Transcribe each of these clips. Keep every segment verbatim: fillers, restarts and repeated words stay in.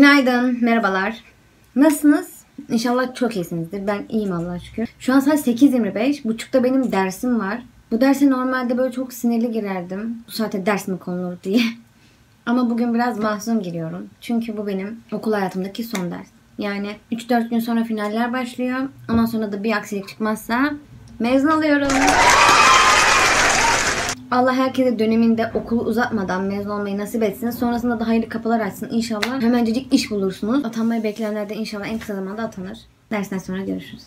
Günaydın, merhabalar. Nasılsınız? İnşallah çok iyisinizdir. Ben iyiyim Allah'a şükür. Şu an saat sekiz yirmi beş. Buçukta benim dersim var. Bu derse normalde böyle çok sinirli girerdim. Bu saate ders mi konulur diye. Ama bugün biraz mahzun giriyorum. Çünkü bu benim okul hayatımdaki son ders. Yani üç dört gün sonra finaller başlıyor. Ondan sonra da bir aksilik çıkmazsa mezun oluyorum. Allah herkese döneminde okulu uzatmadan mezun olmayı nasip etsin. Sonrasında da hayırlı kapılar açsın inşallah. Hemencecik iş bulursunuz. Atanmayı bekleyenler de inşallah en kısa zamanda atanır. Dersten sonra görüşürüz.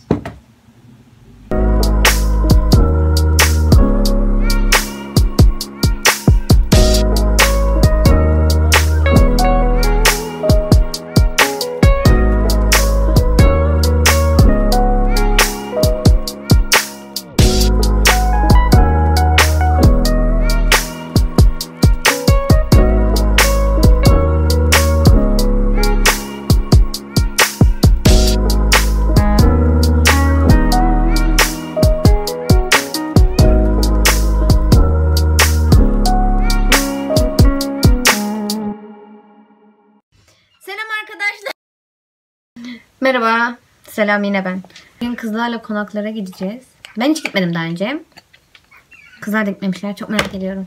Merhaba. Selam, yine ben. Bugün kızlarla konaklara gideceğiz. Ben hiç gitmedim daha önce. Kızlar da gitmemişler. Çok merak ediyorum.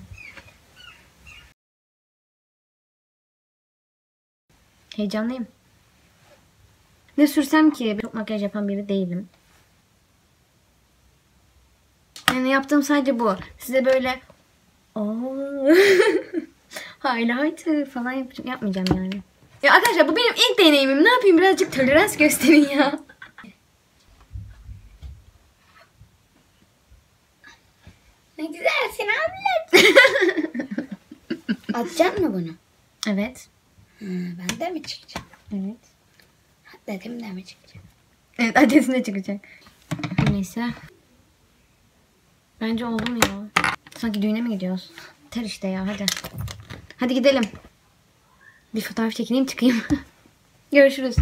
Heyecanlıyım. Ne sürsem ki? Çok makyaj yapan biri değilim. Yani yaptığım sadece bu. Size böyle highlighter falan yapacağım. Yapmayacağım yani. Ya arkadaşlar bu benim ilk deneyimim. Ne yapayım? Birazcık tolerans gösterin ya. Ne güzelsin abla. Atacak mı bunu? Evet. Ha, ben de mi çıkacağım? Evet. Dedim de mi çıkacağım? Evet, adresinde çıkacak. Neyse. Bence oldu mu ya? Sanki düğüne mi gidiyoruz? Ter işte ya, hadi. Hadi gidelim. Bir fotoğraf çekineyim, çıkayım. Görüşürüz.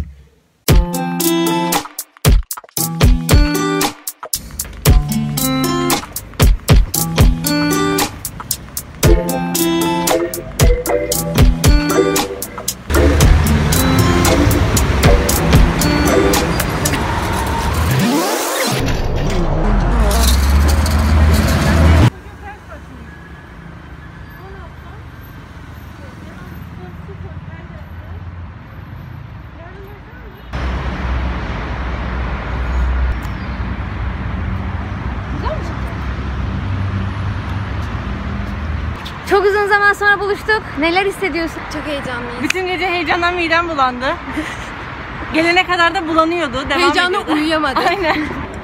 Çok uzun zaman sonra buluştuk. Neler hissediyorsun? Çok heyecanlıyım. Bütün gece heyecandan midem bulandı. Gelene kadar da bulanıyordu. Devam Heyecanla ediyordu. uyuyamadım. Aynen.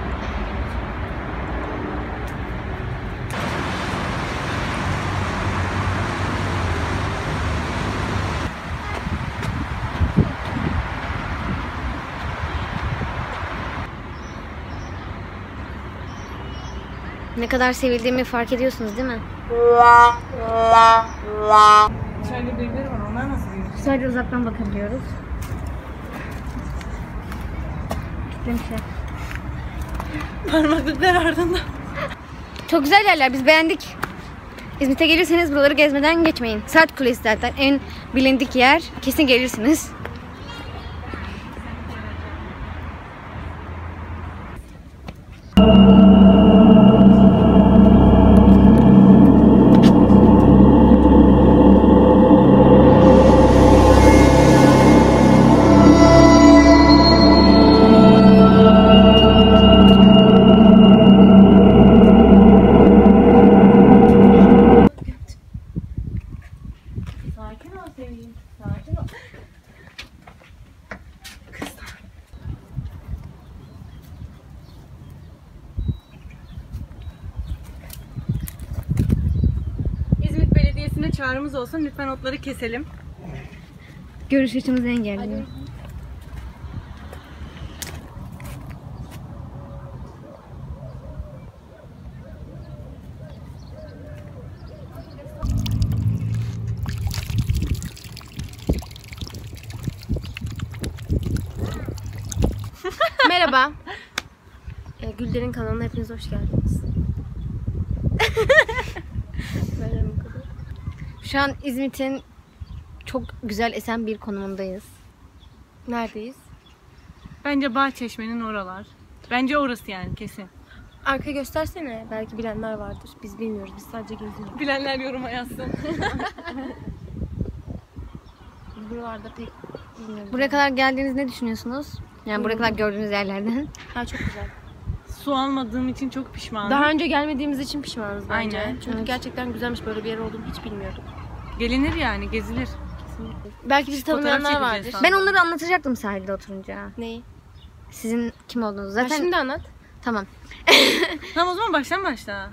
Ne kadar sevildiğimi fark ediyorsunuz değil mi? İçeride birileri var. Onlar nasıl büyüyor? Sadece uzaktan bakabiliyoruz. Kitlemişler. Parmaklıklar ardında. Çok güzel yerler, biz beğendik. İzmit'e gelirseniz buraları gezmeden geçmeyin. Saat Kulesi zaten en bilindik yer. Kesin gelirsiniz. Sakin ol sevgilim. Sakin ol. İzmit Belediyesi'ne çağrımız olsun. Lütfen otları keselim. Görüş açımızı engelliyor. Merhaba. Ee, Gülder'in kanalına hepiniz hoş geldiniz. Böyle bu kadar. Şu an İzmit'in çok güzel esen bir konumundayız. Neredeyiz? Bence Bahçeşme'nin oralar. Bence orası yani kesin. Arka göstersene. Belki bilenler vardır. Biz bilmiyoruz. Biz sadece geziyoruz. Bilenler yoruma yazsın. Biz buralarda pek bilmiyoruz. Buraya kadar geldiğiniz ne düşünüyorsunuz? Yani buraya kadar gördüğünüz yerlerden. Ha, çok güzel. Su almadığım için çok pişmanım. Daha önce gelmediğimiz için pişmanız bence. Aynen. Çünkü Evet. gerçekten güzelmiş, böyle bir yer olduğunu hiç bilmiyordum. Gelinir yani, gezilir. Belki bizi Fotoğraf tanımayanlar çekeceğiz vardır. falan. Ben onları anlatacaktım sahilde oturunca. Neyi? Sizin kim olduğunuzu Zaten... zaten. şimdi anlat. Tamam. Tamam o zaman baştan başla.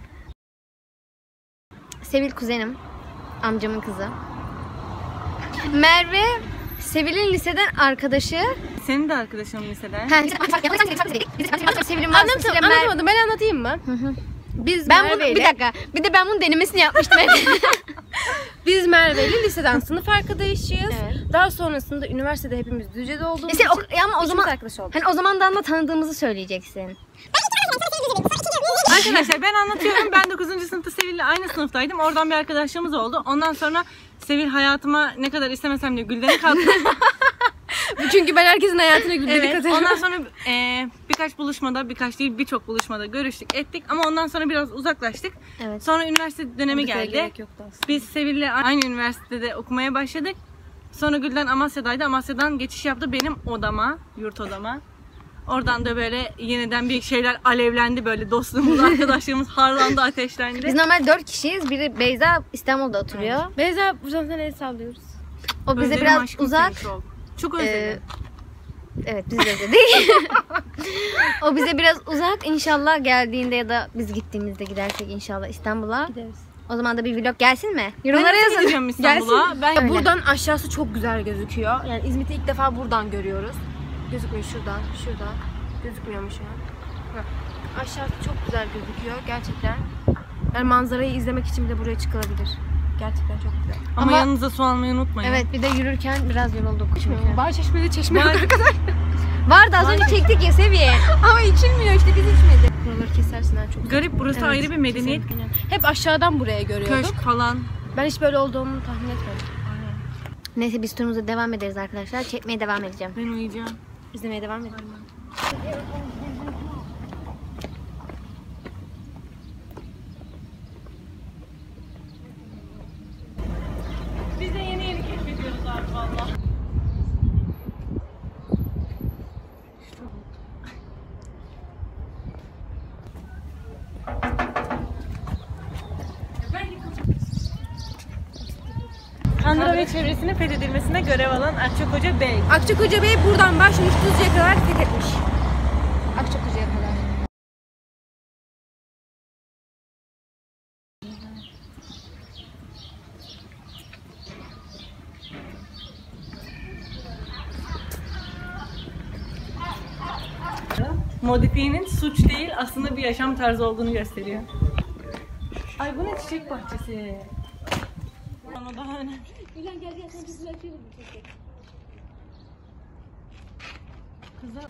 Sevil kuzenim. Amcamın kızı. Merve Sevil'in liseden arkadaşı. Senin de arkadaşın liseden. Ha, Sevil'in Anlatam, vasıtasıyla Mer- anlatamadım. Ben anlatayım mı? Hı hı. Biz Ben bunu Merve bir ile dakika. Bir de ben bunun denemesini yapmıştım. biz Merve ile liseden sınıf arkadaşıyız. Evet. Daha sonrasında üniversitede hepimiz Düzce'de olduğumuz İşte o, için ya ama o ikimiz zaman arkadaş olduk. hani o zaman da ama tanıdığımızı söyleyeceksin. Arkadaşlar ben anlatıyorum. Ben dokuzuncu sınıfta Sevil'le aynı sınıftaydım. Oradan bir arkadaşlığımız oldu. Ondan sonra Sevil hayatıma ne kadar istemesem de Gülden'e kalktı. Çünkü ben herkesin hayatına güldürük Evet. atıyorum. Ondan sonra e, birkaç buluşmada, birkaç değil birçok buluşmada görüştük, ettik. Ama ondan sonra biraz uzaklaştık. Evet. Sonra üniversite dönemi Liseye geldi. gerek yoktu aslında. Biz Sevil'le aynı üniversitede okumaya başladık. Sonra Gülden Amasya'daydı. Amasya'dan geçiş yaptı benim odama, yurt odama. Oradan da böyle yeniden bir şeyler alevlendi, böyle dostluğumuz, arkadaşlığımız harlandı, ateşlendi. Biz normal dört kişiyiz. Biri Beyza İstanbul'da oturuyor. Beyza, buradan sana el sallıyoruz. O bize Özledim biraz aşkım uzak. seni Çok, çok Ee, özledim. evet biz de özledik. O bize biraz uzak. İnşallah geldiğinde ya da biz gittiğimizde gidersek inşallah İstanbul'a. Gideriz. O zaman da bir vlog gelsin mi? Ben Yorumlara nasıl yazın. gideceğim İstanbul'a? Ben Ya buradan aşağısı çok güzel gözüküyor. Yani İzmit'i ilk defa buradan görüyoruz. Gözükmüyor şuradan, şuradan. Gözükmüyormuş ya. Heh. Aşağısı çok güzel gözüküyor gerçekten. Yani manzarayı izlemek için bile buraya çıkılabilir. Gerçekten çok güzel. ama, Ama- yanınıza su almayı unutmayın. Evet bir de yürürken biraz yorulduk çünkü. Bahçeşme'de çeşme Var- Vardı az önce çektik ya seviye. ama içilmiyor işte, biz içmedik. Buraları kesersin ha, çok. Garip, burası Evet, ayrı bir medeniyet. Hep aşağıdan buraya görüyorduk. Köşk falan. Ben hiç böyle olduğunu tahmin etmedim. Neyse biz turumuza devam ederiz arkadaşlar. Çekmeye devam edeceğim. Ben uyuyacağım. İzlemeye devam edelim. Biz de yeni yeni keşfediyoruz abi valla. Kandıra ve çevresinin fethedilmesine görev alan Akçakoca Bey. Akçakoca Bey buradan başlamış, Tuzlu'ya kadar fethetmiş. Akçakoca'ya kadar. Modifiyenin suç değil aslında bir yaşam tarzı olduğunu gösteriyor. Ay bu ne, çiçek bahçesi. Ama daha önemli. Kızlar.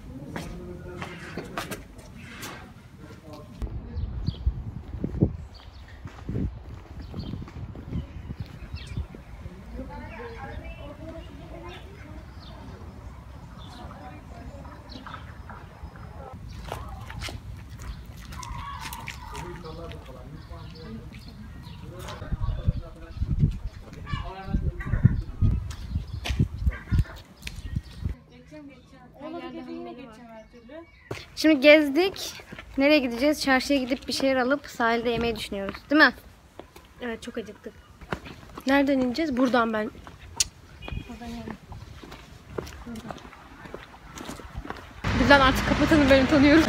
Şimdi gezdik. Nereye gideceğiz? Çarşıya gidip bir şeyler alıp sahilde yemeyi düşünüyoruz. Değil mi? Evet, çok acıktık. Nereden ineceğiz? Buradan ben. Buradan artık kapatalım, ben utanıyorum.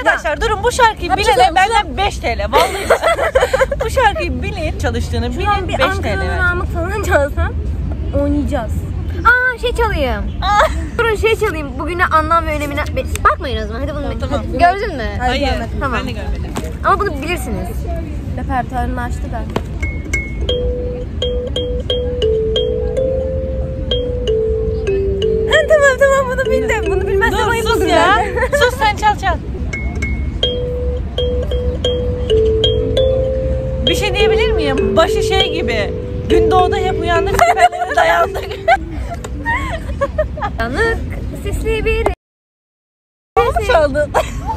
Arkadaşlar durun, bu şarkıyı bilene benden beş T L. Vallahi bu şarkıyı bilin, çalıştığını Şu bilin, an bir beş T L Ankara'nın verin. Namık falan çalsam oynayacağız. Aa şey çalayım. Durun şey çalayım. Bugüne anlam ve önemine... Be- Bakmayın o zaman. Hadi bunu Tamam, tamam. gördün mü? Hayır, Tamam. ben de görmedim. Ama bunu bilirsiniz. Repertuarını açtı da. Ha, tamam tamam bunu bildim. Bunu bilmezsem Dur ayıp sus olur ya. zaten. Sus sen, çal çal. Bir şey diyebilir miyim? Başı şey gibi. Gün doğdu hep uyandık, seferlere dayandık. Yanık sesli bir... Nasıl çaldın?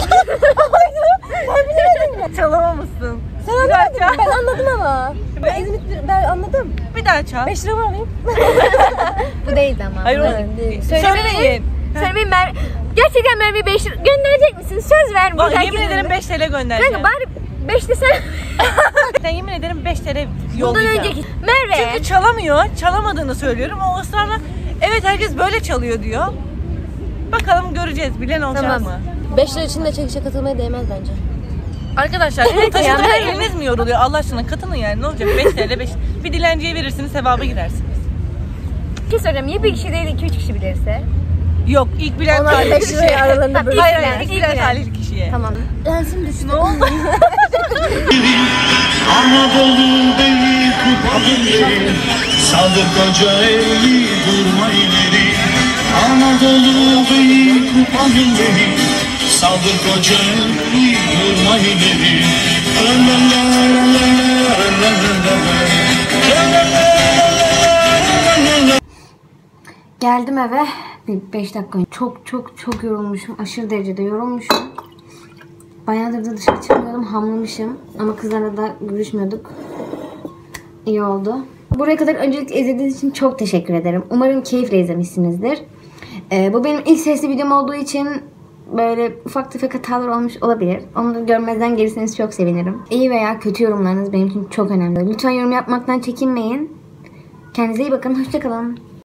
Çalamamışsın. Sen anladın. Ben anladım ama. Ben İzmit ben anladım. Bir daha çal. beş lira mı alayım? Bu değildi ama. Hayır, Bu o değil. Söylemeyin. Söylemeyin Mer... Gerçekten Merve'ye beş lira gönderecek misin? Söz ver. Bak, Güzel yemin gününde. ederim beş T L göndereceğim. Kanka bari beş desene. Sen yemin ederim beş T L Bundan yollayacağım. önceki. Merve. Çünkü çalamıyor. Çalamadığını söylüyorum. O ısrarla evet herkes böyle çalıyor diyor. Bakalım göreceğiz. Bilen olacak Tamam. mı? beş lira için de çekişe katılmaya değmez bence. Arkadaşlar el taşıdığında eliniz mi yoruluyor? Allah aşkına katılın yani. Ne olacak? beş T L beş. Bir dilenciye verirsiniz, sevaba girersiniz. Bir şey söyleyeceğim. Niye bir kişi değil iki üç kişi bilirse? Yok, ilk bilen Onlar talihli beş liraya kişiye. aralarında böyle. Hayır İlk hayır, bilen, ilk ilk bilen bilen. talihli kişiye. Tamam. Lensim düştü. Ne oldu? Anadolu beni kupayı, Sadık Hoca eğri durma ileri. Anadolu beni kupayı, Sadık Hoca eğri durma ileri. Geldim eve. Bir beş dakika önce. Çok çok çok yorulmuşum. Aşırı derecede yorulmuşum. Bayağıdır da dışarı çıkmıyordum. Hamlamışım. Ama kızlarla da görüşmüyorduk. İyi oldu. Buraya kadar öncelikle izlediğiniz için çok teşekkür ederim. Umarım keyifle izlemişsinizdir. Ee, bu benim ilk sesli videom olduğu için böyle ufak tefek hatalar olmuş olabilir. Onu da görmezden gelirseniz çok sevinirim. İyi veya kötü yorumlarınız benim için çok önemli. Lütfen yorum yapmaktan çekinmeyin. Kendinize iyi bakın. Hoşçakalın.